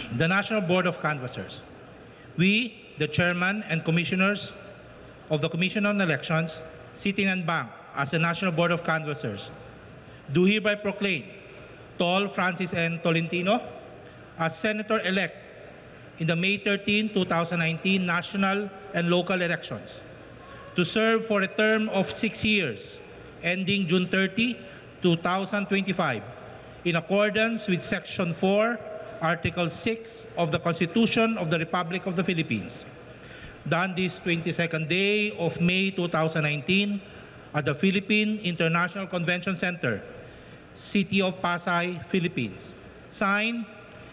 the National Board of Canvassers. We, the chairman and commissioners of the Commission on Elections, sitting and bank as the National Board of Canvassers, do hereby proclaim Tol Francis N. Tolentino as Senator-elect in the May 13, 2019 national and local elections to serve for a term of 6 years, ending June 30, 2025, in accordance with Section 4, Article 6 of the Constitution of the Republic of the Philippines, done this 22nd day of May 2019 at the Philippine International Convention Center, City of Pasay, Philippines. Signed,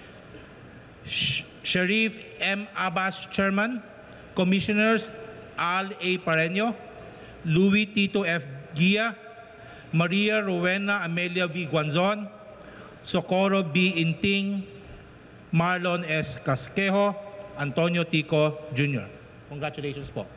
Sharif M. Abbas, Chairman, Commissioners Al A. Pareño, Louis Tito F. Gia, Maria Rowena Amelia V. Guanzon, Socorro B. Inting, Marlon S. Casquejo, Antonio Tico Jr. Congratulations po.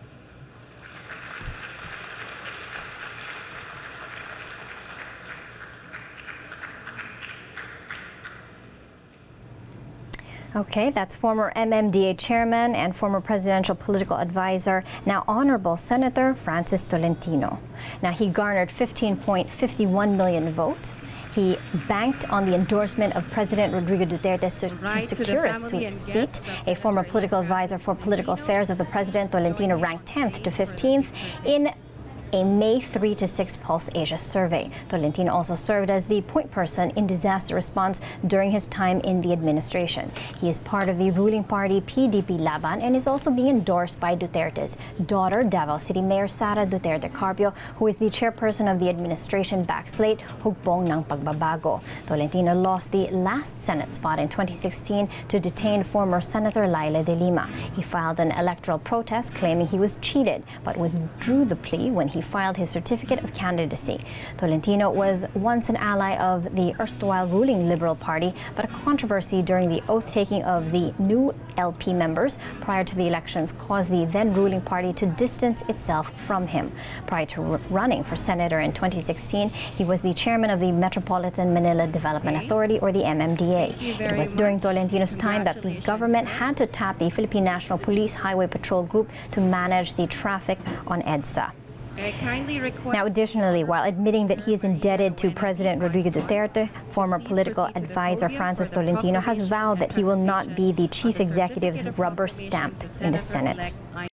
Okay, that's former MMDA chairman and former presidential political advisor, now Honorable Senator Francis Tolentino. Now, he garnered 15.51 million votes. He banked on the endorsement of President Rodrigo Duterte to secure a sweep seat. A former political advisor for political affairs of the president, Tolentino ranked 10th to 15th in a May 3 to 6 Pulse Asia survey. Tolentino also served as the point person in disaster response during his time in the administration. He is part of the ruling party PDP Laban and is also being endorsed by Duterte's daughter, Davao City Mayor Sara Duterte Carpio, who is the chairperson of the administration backslate Hugpong ng Pagbabago. Tolentino lost the last Senate spot in 2016 to detained former Senator Laila de Lima. He filed an electoral protest claiming he was cheated, but withdrew the plea when he filed his certificate of candidacy. Tolentino was once an ally of the erstwhile ruling Liberal Party, but a controversy during the oath-taking of the new LP members prior to the elections caused the then ruling party to distance itself from him. Prior to running for senator in 2016, he was the chairman of the Metropolitan Manila Development Authority, or the MMDA. It was during Tolentino's time that the government had to tap the Philippine National Police Highway Patrol Group to manage the traffic on EDSA. Now, additionally, while admitting that he is indebted to President Rodrigo Duterte, former political advisor Francis Tolentino has vowed that he will not be the chief executive's rubber stamp in the Senate.